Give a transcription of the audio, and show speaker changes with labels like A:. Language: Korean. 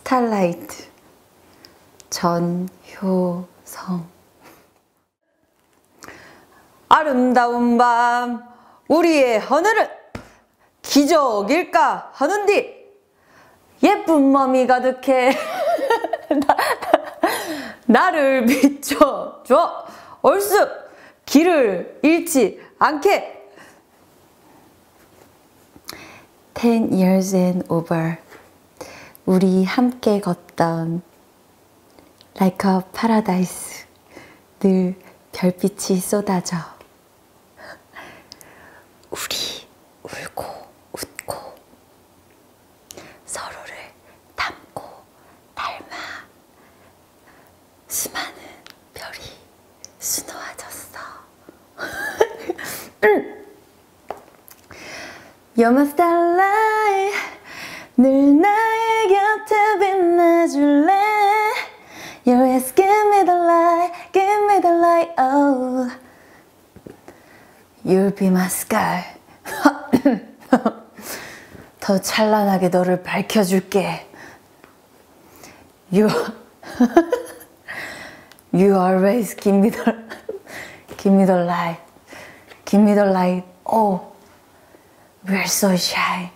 A: 스타라이트 전효성. 아름다운 밤 우리의 하늘은 기적일까 하는디 예쁜 맘이 가득해 나를 비춰줘 얼쑤 길을 잃지 않게. 10 years and over 우리 함께 걷던 like a paradise 늘 별빛이 쏟아져 우리 울고 웃고 서로를 닮고 닮아 수많은 별이 수놓아졌어. You're my starlight 늘 나의 곁에 빛나줄래. You're just give me the light, oh You'll be my sky 더 찬란하게 너를 밝혀줄게. You always give me the light, oh We're so shy